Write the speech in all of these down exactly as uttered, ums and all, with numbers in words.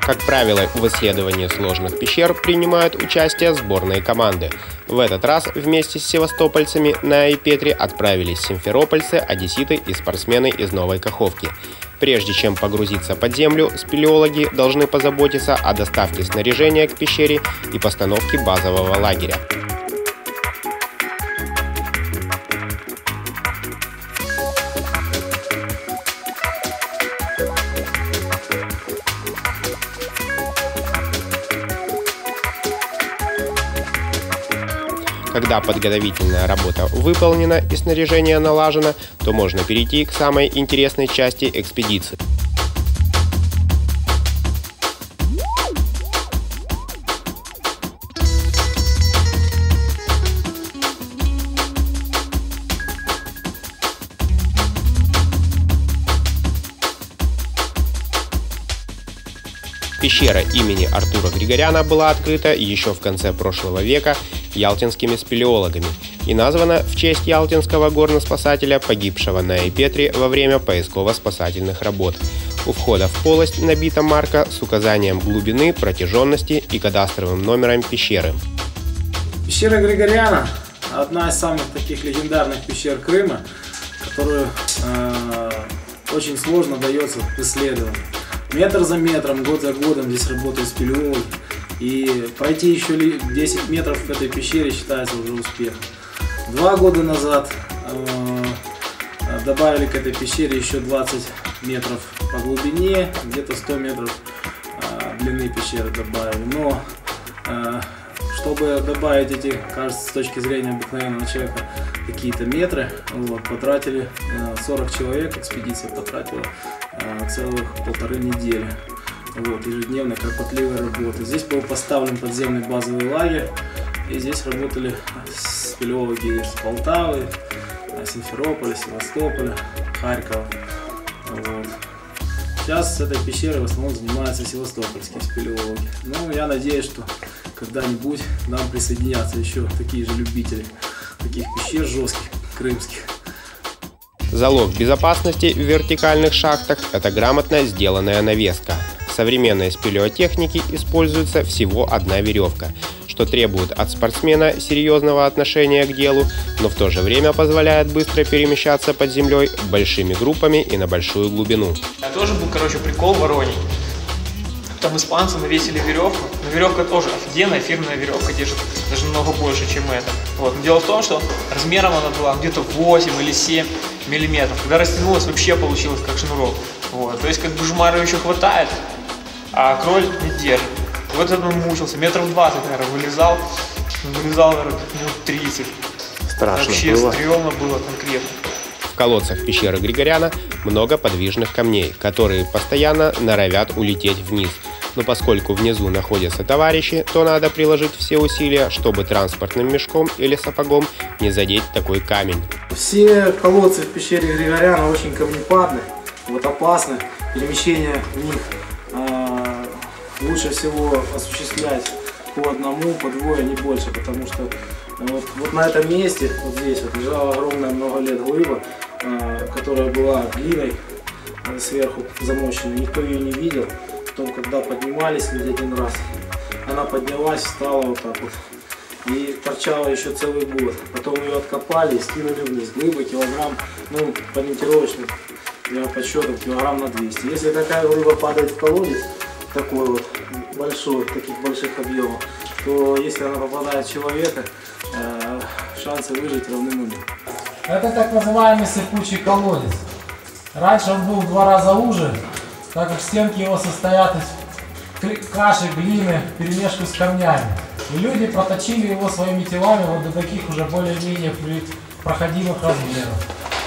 Как правило, в исследовании сложных пещер принимают участие сборные команды. В этот раз вместе с севастопольцами на Айпетри отправились симферопольцы, одесситы и спортсмены из Новой Каховки. Прежде чем погрузиться под землю, спелеологи должны позаботиться о доставке снаряжения к пещере и постановке базового лагеря. Когда подготовительная работа выполнена и снаряжение налажено, то можно перейти к самой интересной части экспедиции. Пещера имени Артура Григоряна была открыта еще в конце прошлого века ялтинскими спелеологами и названа в честь ялтинского горноспасателя, погибшего на Айпетри во время поисково-спасательных работ. У входа в полость набита марка с указанием глубины, протяженности и кадастровым номером пещеры. Пещера Григоряна – одна из самых таких легендарных пещер Крыма, которую э, очень сложно дается исследовать. Метр за метром, год за годом здесь работают спелеологи. И пройти еще десять метров в этой пещере считается уже успехом. Два года назад э, добавили к этой пещере еще двадцать метров по глубине, где-то сто метров э, длины пещеры добавили. Но э, чтобы добавить эти, кажется, с точки зрения обыкновенного человека, какие-то метры, вот, потратили э, сорок человек, экспедиция потратила э, целых полторы недели. Вот, ежедневно кропотливой работы. Здесь был поставлен подземный базовый лагерь, и здесь работали спелеологи из Полтавы, Симферополя, Севастополя, Харькова. Вот. Сейчас с этой пещерой в основном занимаются севастопольские спелеологи. Ну, я надеюсь, что когда-нибудь к нам присоединятся еще такие же любители таких пещер жестких, крымских. Залог безопасности в вертикальных шахтах – это грамотно сделанная навеска. В современной спелеотехнике используется всего одна веревка, что требует от спортсмена серьезного отношения к делу, но в то же время позволяет быстро перемещаться под землей большими группами и на большую глубину. Это тоже был, короче, прикол Вороней. Там испанцы навесили веревку, но веревка тоже офигенная, фирменная веревка, держит даже намного больше, чем это. Вот. Но дело в том, что размером она была где-то восемь или семь миллиметров. Когда растянулась, вообще получилось как шнурок. Вот. То есть как бы жмара еще хватает, а кроль не держит. Вот это он мучился, метров двадцать, наверное, вылезал, вылезал, наверное, минут тридцать. Страшно вообще было. стрёмно было конкретно. В колодцах пещеры Григоряна много подвижных камней, которые постоянно норовят улететь вниз. Но поскольку внизу находятся товарищи, то надо приложить все усилия, чтобы транспортным мешком или сапогом не задеть такой камень. Все колодцы в пещере Григоряна очень камнепадны, вот опасны. Перемещение в них э, лучше всего осуществлять по одному, по двое, не больше, потому что вот, вот на этом месте, вот здесь вот лежала огромная много лет глыба, э, которая была глиной э, сверху замочена, никто ее не видел. Потом, когда поднимались люди один раз, она поднялась, встала вот так вот и торчала еще целый год. Потом ее откопали и скинули вниз. Глыба килограмм, ну, по ориентировочным подсчетам, килограмм на двести. Если такая глыба падает в колодец, такой вот большой, таких больших объемов, то если она попадает в человека, э, шансы выжить равны нулю. Это так называемый сыпучий колодец. Раньше он был в два раза уже, так как стенки его состоят из каши, глины, вперемешку с камнями. И люди проточили его своими телами вот до таких уже более-менее проходимых размеров.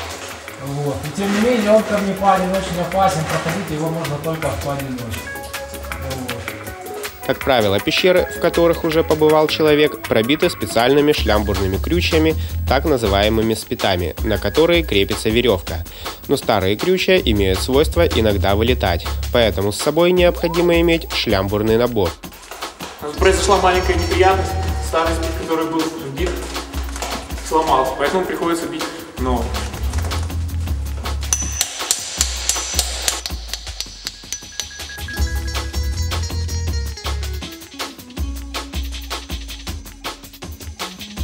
Вот. И тем не менее он камнепаден, очень опасен, проходить его можно только в поодиночке. Вот. Как правило, пещеры, в которых уже побывал человек, пробиты специальными шлямбурными крючьями, так называемыми спитами, на которые крепится веревка. Но старые крючья имеют свойство иногда вылетать, поэтому с собой необходимо иметь шлямбурный набор. Произошла маленькая неприятность, старый спит, который был вбит, сломался, поэтому приходится бить новый.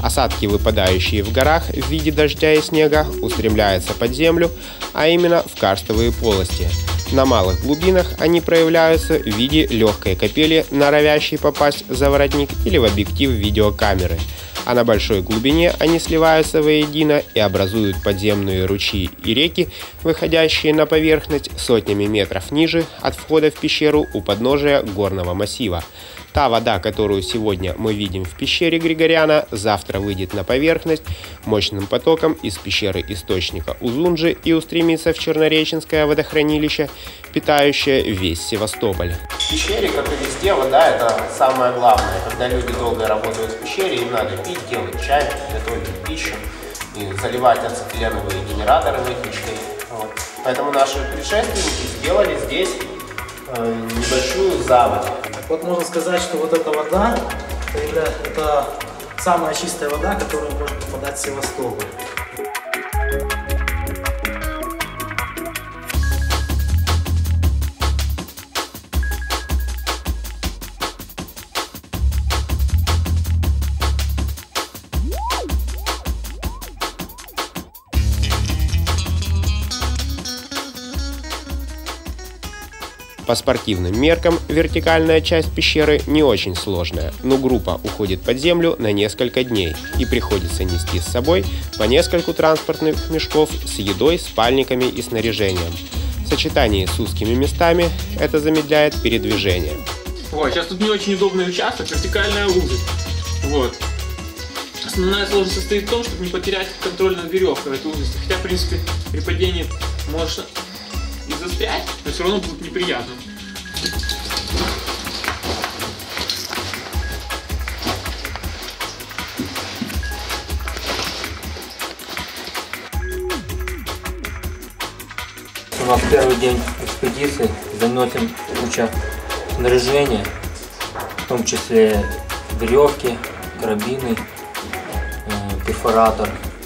Осадки, выпадающие в горах в виде дождя и снега, устремляются под землю, а именно в карстовые полости. На малых глубинах они проявляются в виде легкой капели, норовящей попасть за воротник или в объектив видеокамеры. А на большой глубине они сливаются воедино и образуют подземные ручьи и реки, выходящие на поверхность сотнями метров ниже от входа в пещеру у подножия горного массива. Та вода, которую сегодня мы видим в пещере Григоряна, завтра выйдет на поверхность мощным потоком из пещеры источника Узунджи и устремится в Чернореченское водохранилище, питающее весь Севастополь. В пещере, как и везде, вода – это самое главное. Когда люди долго работают в пещере, им надо пить, делать чай, готовить пищу и заливать ацетиленовые генераторы выключкой. Вот. Поэтому наши предшественники сделали здесь э, небольшую заводь. Вот можно сказать, что вот эта вода, это самая чистая вода, которая может попадать в Севастополь. По спортивным меркам вертикальная часть пещеры не очень сложная, но группа уходит под землю на несколько дней и приходится нести с собой по нескольку транспортных мешков с едой, спальниками и снаряжением. В сочетании с узкими местами это замедляет передвижение. Ой, сейчас тут не очень удобный участок, вертикальная узость. Вот. Основная сложность состоит в том, чтобы не потерять контроль над веревкой в этой узости. Хотя, в принципе, при падении можешь и застрять, но все равно будет неприятно. У нас первый день экспедиции, заносим куча снаряжения, в том числе веревки, карабины, э, перфоратор,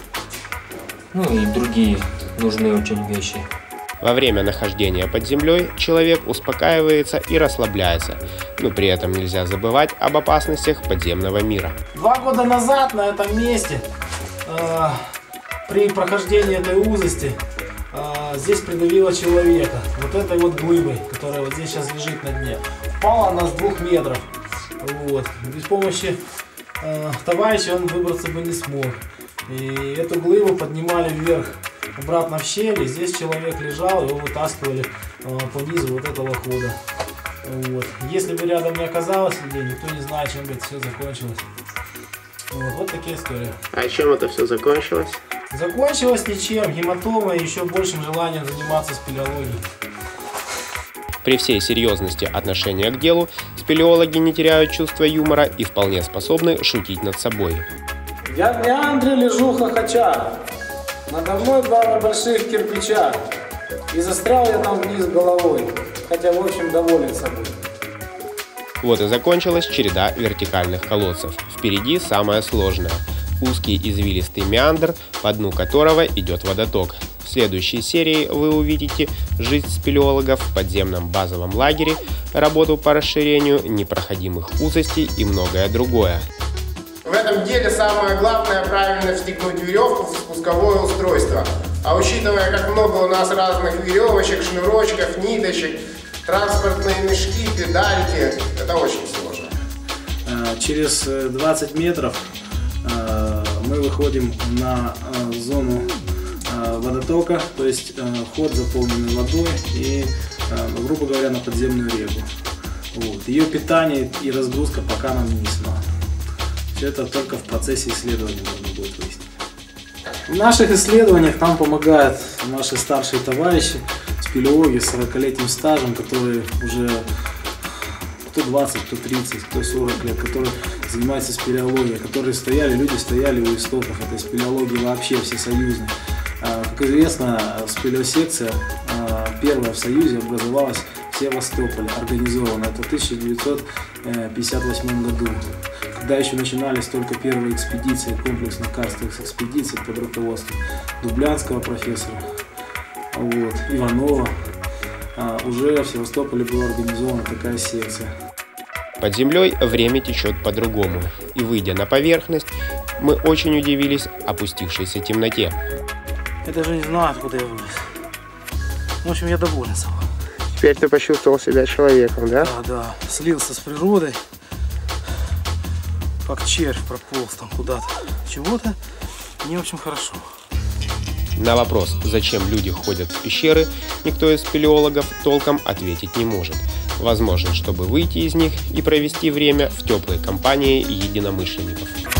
ну и другие нужные очень вещи. Во время нахождения под землей человек успокаивается и расслабляется, но при этом нельзя забывать об опасностях подземного мира. Два года назад на этом месте, э, при прохождении этой узости, э, здесь придавило человека вот этой вот глыбой, которая вот здесь сейчас лежит на дне. Упала она с двух метров. Вот. Без помощи э, товарища он выбраться бы не смог. И эту глыбу поднимали вверх, обратно в щель, и здесь человек лежал, его вытаскивали э, по низу вот этого хода. Вот. Если бы рядом не оказалось людей, никто не знает, чем бы это все закончилось. Вот, вот такие истории. А чем это все закончилось? Закончилось ничем, гематома и еще большим желанием заниматься спелеологией. При всей серьезности отношения к делу, спелеологи не теряют чувства юмора и вполне способны шутить над собой. Я в меандре лежу хохоча, надо мной два больших кирпича, и застрял я там вниз головой, хотя в общем доволен собой. Вот и закончилась череда вертикальных колодцев. Впереди самое сложное – узкий извилистый меандр, по дну которого идет водоток. В следующей серии вы увидите жизнь спелеологов в подземном базовом лагере, работу по расширению непроходимых узостей и многое другое. В этом деле самое главное – правильно встегнуть веревку в спусковое устройство. А учитывая, как много у нас разных веревочек, шнурочков, ниточек, транспортные мешки, педальки, это очень сложно. Через двадцать метров мы выходим на зону водотока, то есть ход заполненный водой и, грубо говоря, на подземную реку. Вот. Ее питание и разгрузка пока нам не ясна. Все это только в процессе исследования можно будет выяснить. В наших исследованиях нам помогают наши старшие товарищи, спелеологи с сорокалетним стажем, которые уже кто двадцать, кто тридцать, кто сорок лет, которые занимаются спелеологией, которые стояли, люди стояли у истоков этой спелеологии вообще всесоюзной. Как известно, спелеосекция первая в Союзе образовалась в Севастополе, организована это в тысяча девятьсот пятьдесят восьмом году, когда еще начинались только первые экспедиции, комплексных карстовых экспедиций под руководством Дублянского профессора, вот, Иванова. Уже в Севастополе была организована такая секция. Под землей время течет по-другому, и выйдя на поверхность, Мы очень удивились опустившейся темноте. Я даже не знаю, откуда я вылез. В общем, я доволен собой. Теперь ты почувствовал себя человеком, да? Да, да. Слился с природой. Как червь прополз там куда-то. Чего-то. Мне, в общем, хорошо. На вопрос, зачем люди ходят в пещеры, никто из спелеологов толком ответить не может. Возможно, чтобы выйти из них и провести время в теплой компании единомышленников.